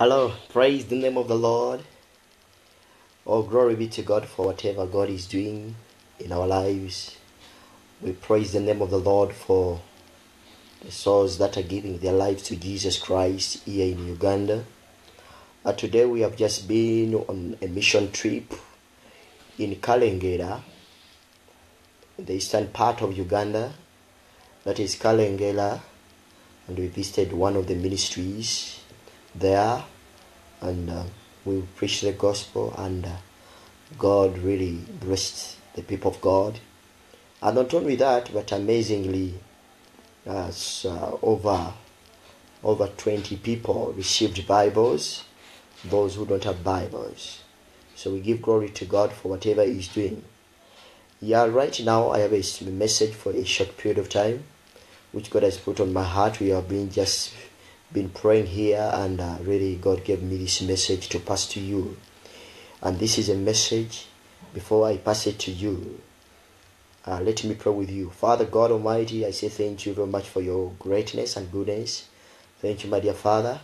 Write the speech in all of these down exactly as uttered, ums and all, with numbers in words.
Hello, praise the name of the Lord. Oh, glory be to God for whatever God is doing in our lives. We praise the name of the Lord for the souls that are giving their lives to Jesus Christ here in Uganda. Uh, today we have just been on a mission trip in Kalengera, in the eastern part of Uganda. That is Kalengera, and we visited one of the ministries there, and uh, we preached the gospel, and uh, God really blessed the people of God. And not only that, but amazingly, uh, so, over over twenty people received Bibles, those who don't have Bibles. So we give glory to God for whatever He's doing. Yeah, right now I have a message for a short period of time, which God has put on my heart. We have been just been praying here, and uh, really God gave me this message to pass to you. And this is a message. Before I pass it to you, uh, let me pray with you. Father God Almighty, I say thank you very much for your greatness and goodness. Thank you, my dear Father.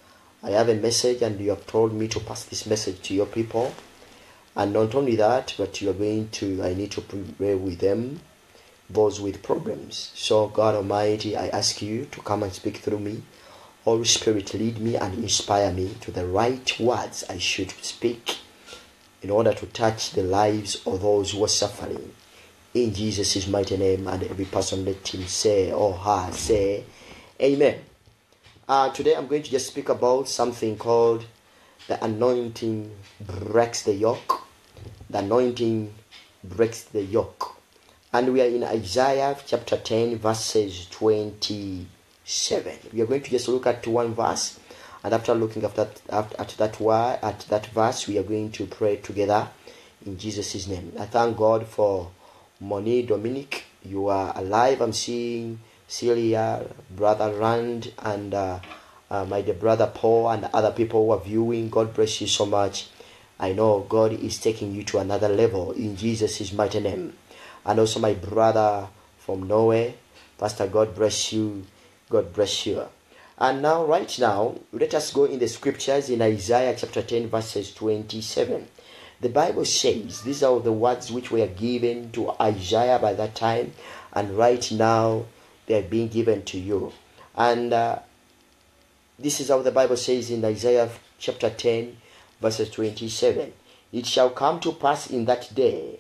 I have a message, and you have told me to pass this message to your people. And not only that, but you are going to, I need to pray with them, those with problems. So God Almighty, I ask you to come and speak through me. Holy Spirit, lead me and inspire me to the right words I should speak in order to touch the lives of those who are suffering. In Jesus' mighty name, and every person let him say or her say, Amen. Uh, today I'm going to just speak about something called the anointing breaks the yoke. The anointing breaks the yoke. And we are in Isaiah chapter ten, verses twenty-seven. We are going to just look at one verse, and after looking at that, at that word, at that verse, we are going to pray together in Jesus' name. I thank God for Moni Dominic. You are alive. I'm seeing Celia, Brother Rand, and uh, uh, my dear brother Paul, and other people who are viewing. God bless you so much. I know God is taking you to another level in Jesus' mighty name. And also my brother from Norway, Pastor, God bless you. God bless you. And now, right now, let us go in the scriptures in Isaiah chapter ten, verses twenty-seven. The Bible says, these are the words which were given to Isaiah by that time, and right now they are being given to you. And uh, this is how the Bible says in Isaiah chapter ten, verses twenty-seven. It shall come to pass in that day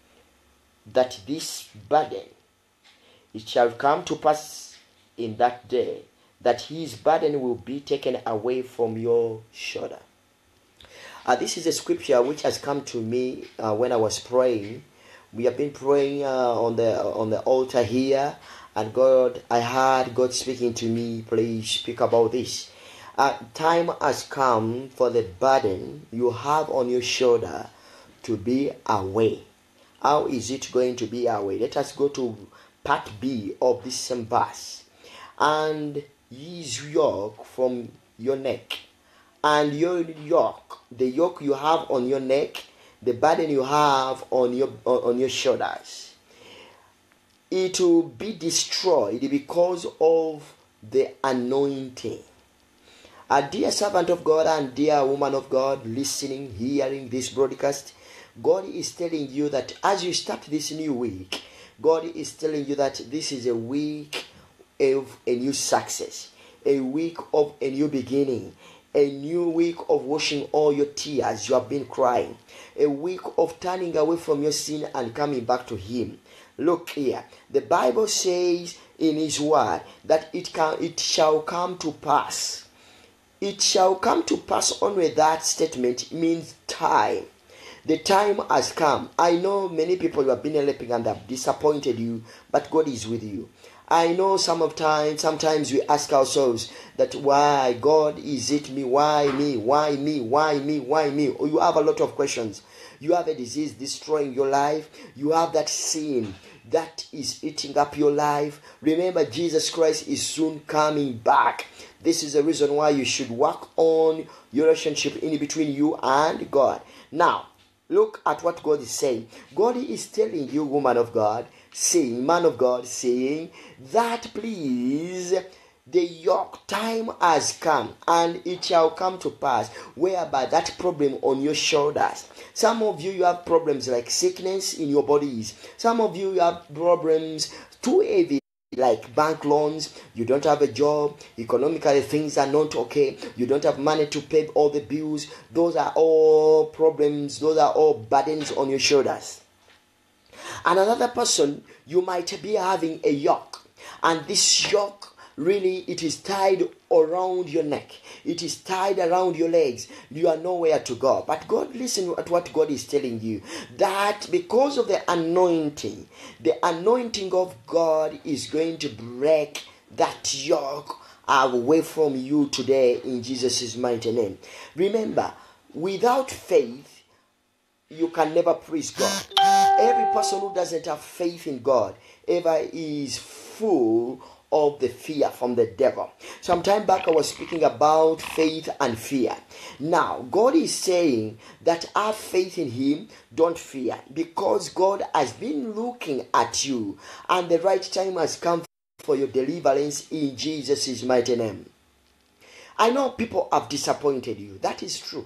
that this burden, it shall come to pass in that day that his burden will be taken away from your shoulder. Uh, this is a scripture which has come to me uh, when I was praying. We have been praying uh, on the on the altar here, and God, I heard God speaking to me. Please speak about this. Uh, time has come for the burden you have on your shoulder to be away. How is it going to be away? Let us go to part B of this same verse. And his yoke from your neck, and your yoke, the yoke you have on your neck, the burden you have on your on your shoulders, it will be destroyed because of the anointing. A dear servant of God and dear woman of God listening, hearing this broadcast, God is telling you that as you start this new week, God is telling you that this is a week of a new success, a week of a new beginning, a new week of washing all your tears you have been crying, a week of turning away from your sin and coming back to Him. Look here, the Bible says in His word that it can, it shall come to pass. It shall come to pass. Only that statement means time. The time has come. I know many people who have been helping and have disappointed you, but God is with you. I know some of time, sometimes we ask ourselves that why God is it me? Why me? Why me? Why me? Why me? Or you have a lot of questions. You have a disease destroying your life. You have that sin that is eating up your life. Remember, Jesus Christ is soon coming back. This is the reason why you should work on your relationship in between you and God. Now, look at what God is saying. God is telling you, woman of God, saying, man of God, saying that please the yoke time has come, and it shall come to pass, whereby that problem on your shoulders. Some of you, you have problems like sickness in your bodies. Some of you, you have problems too heavy, like bank loans. You don't have a job. Economically, things are not okay. You don't have money to pay all the bills. Those are all problems. Those are all burdens on your shoulders. And another person, you might be having a yoke, and this yoke, really, it is tied around your neck. It is tied around your legs. You are nowhere to go. But God, listen to what God is telling you. That because of the anointing, the anointing of God is going to break that yoke away from you today in Jesus' mighty name. Remember, without faith, you can never praise God. Every person who doesn't have faith in God ever is full of the fear from the devil. Some time back I was speaking about faith and fear. Now God is saying that have faith in Him, don't fear, because God has been looking at you and the right time has come for your deliverance in Jesus' mighty name. I know people have disappointed you. That is true.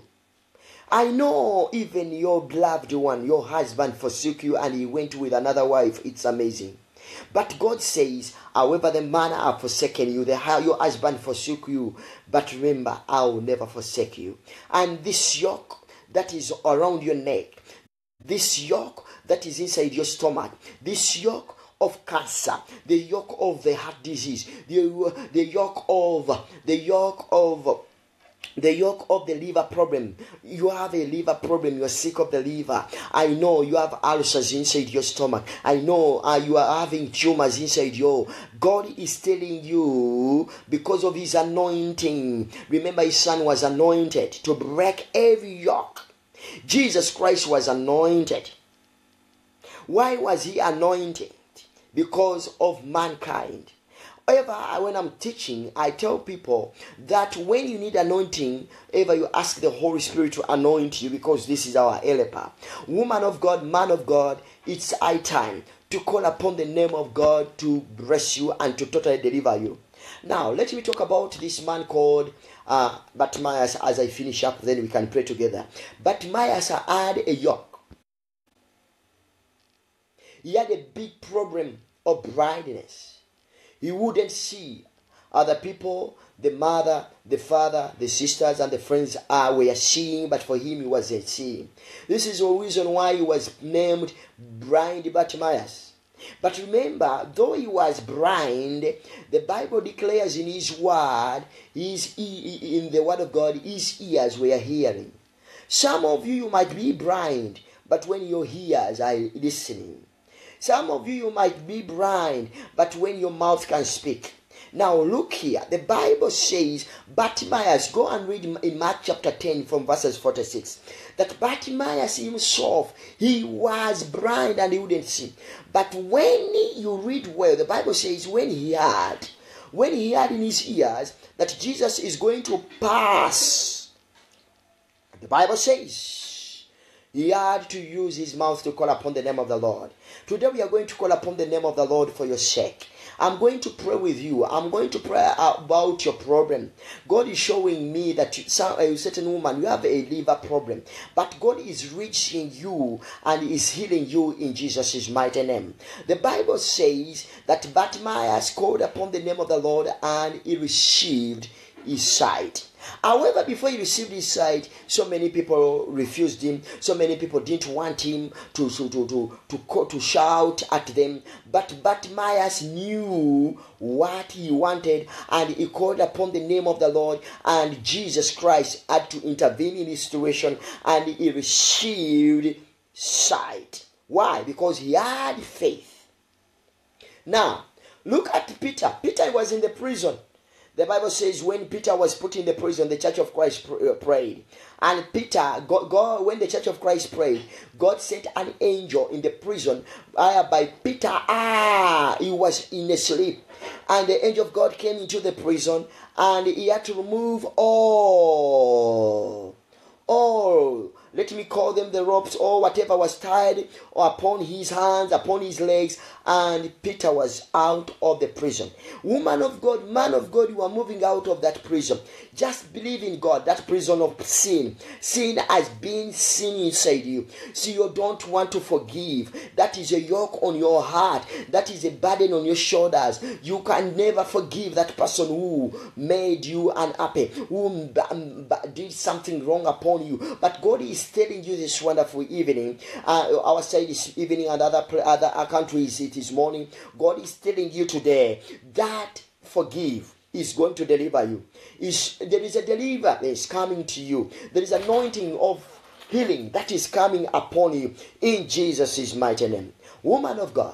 I know even your beloved one, your husband, forsook you and he went with another wife. It's amazing. But God says, however the man have forsaken you, the, your husband forsook you, but remember, I will never forsake you. And this yoke that is around your neck, this yoke that is inside your stomach, this yoke of cancer, the yoke of the heart disease, the, the yoke of the yoke of The yoke of the liver problem. You have a liver problem. You are sick of the liver. I know you have ulcers inside your stomach. I know uh, you are having tumors inside you. God is telling you, because of His anointing. Remember, His Son was anointed to break every yoke. Jesus Christ was anointed. Why was He anointed? Because of mankind. However, when I'm teaching, I tell people that when you need anointing, ever you ask the Holy Spirit to anoint you, because this is our helper. Woman of God, man of God, it's high time to call upon the name of God to bless you and to totally deliver you. Now, let me talk about this man called uh, Bartimaeus as I finish up, then we can pray together. Bartimaeus had a yoke. He had a big problem of blindness. He wouldn't see. Other people, the mother, the father, the sisters, and the friends uh, were seeing, but for him, he wasn't seeing. This is the reason why he was named blind Bartimaeus. But remember, though he was blind, the Bible declares in His word, his, in the word of God, his ears were hearing. Some of you, you might be blind, but when your ears are listening. Some of you, you might be blind, but when your mouth can speak. Now look here. The Bible says, Bartimaeus, go and read in Mark chapter ten from verses forty-six. That Bartimaeus himself, he was blind and he wouldn't see. But when you read well, the Bible says when he heard, when he heard in his ears that Jesus is going to pass, the Bible says, he had to use his mouth to call upon the name of the Lord. Today we are going to call upon the name of the Lord for your sake. I'm going to pray with you. I'm going to pray about your problem. God is showing me that you, some, a certain woman, you have a liver problem. But God is reaching you and is healing you in Jesus' mighty name. The Bible says that Bartimaeus called upon the name of the Lord and he received his sight. However, before he received his sight, so many people refused him. So many people didn't want him to to to to to, call, to shout at them. But Bartimaeus knew what he wanted, and he called upon the name of the Lord. And Jesus Christ had to intervene in his situation, and he received sight. Why? Because he had faith. Now, look at Peter. Peter was in the prison. The Bible says when Peter was put in the prison, the Church of Christ prayed. And Peter, God, God, when the Church of Christ prayed, God sent an angel in the prison whereby Peter, ah, he was in a sleep. And the angel of God came into the prison and he had to remove all, all let me call them the ropes, or whatever was tied or upon his hands, upon his legs, and Peter was out of the prison. Woman of God, man of God, you are moving out of that prison. Just believe in God, that prison of sin. Sin has been sin inside you. So you don't want to forgive. That is a yoke on your heart. That is a burden on your shoulders. You can never forgive that person who made you unhappy, who did something wrong upon you. But God is telling you this wonderful evening. Uh, our side is evening, and other other countries it is morning. God is telling you today that forgive is going to deliver you. Is there is a deliverance coming to you. There is anointing of healing that is coming upon you in Jesus' mighty name. Woman of God,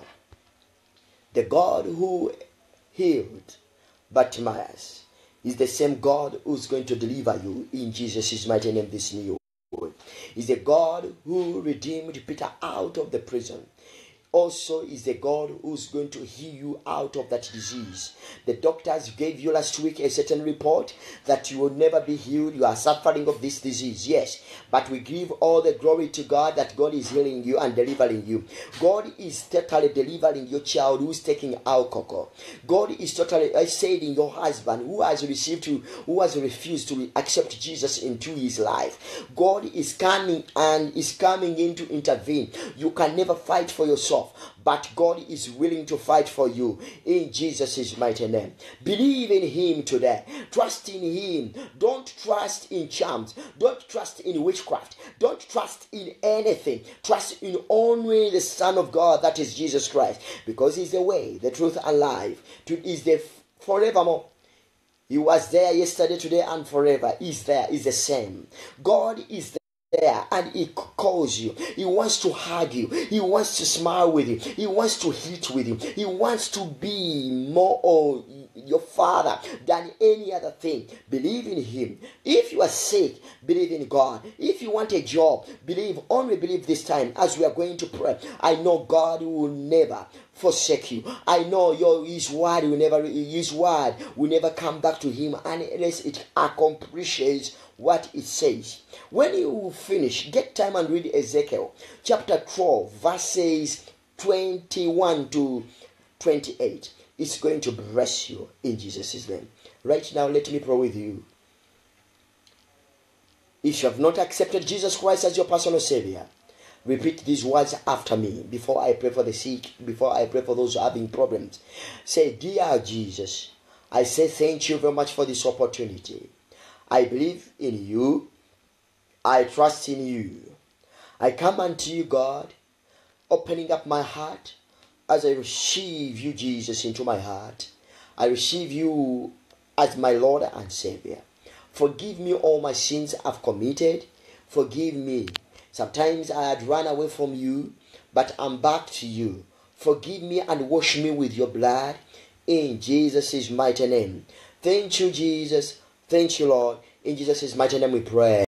the God who healed Bartimaeus is the same God who's going to deliver you in Jesus' mighty name this new word. Is the God who redeemed Peter out of the prison. Also is the God who's going to heal you out of that disease. The doctors gave you last week a certain report that you will never be healed. You are suffering of this disease. Yes, but we give all the glory to God that God is healing you and delivering you. God is totally delivering your child who's taking alcohol. God is totally saving your husband who has received you, who has refused to accept Jesus into his life. God is coming and is coming in to intervene. You can never fight for yourself, but God is willing to fight for you in Jesus' mighty name. Believe in him today. Trust in him. Don't trust in charms. Don't trust in witchcraft. Don't trust in anything. Trust in only the Son of God, that is Jesus Christ, because he's the way, the truth, and life. Is the forevermore. He was there yesterday, today, and forever. He's there. He's the same. God is there. There and he calls you. He wants to hug you. He wants to smile with you. He wants to eat with you. He wants to be more of your father than any other thing. Believe in him. If you are sick, believe in God. If you want a job, believe, only believe this time as we are going to pray. I know God will never forsake you. I know your his word will never his word will never come back to him unless it accomplishes what it says. When you finish, get time and read Ezekiel chapter twelve, verses twenty-one to twenty-eight. It's going to bless you in Jesus' name. Right now, let me pray with you. If you have not accepted Jesus Christ as your personal Savior, repeat these words after me before I pray for the sick, before I pray for those who are having problems. Say, dear Jesus, I say thank you very much for this opportunity. I believe in you. I trust in you. I come unto you, God, opening up my heart as I receive you, Jesus, into my heart. I receive you as my Lord and Savior. Forgive me all my sins I've committed. Forgive me. Sometimes I had run away from you, but I'm back to you. Forgive me and wash me with your blood in Jesus' mighty name. Thank you, Jesus. Thank you, Lord. In Jesus' mighty name we pray.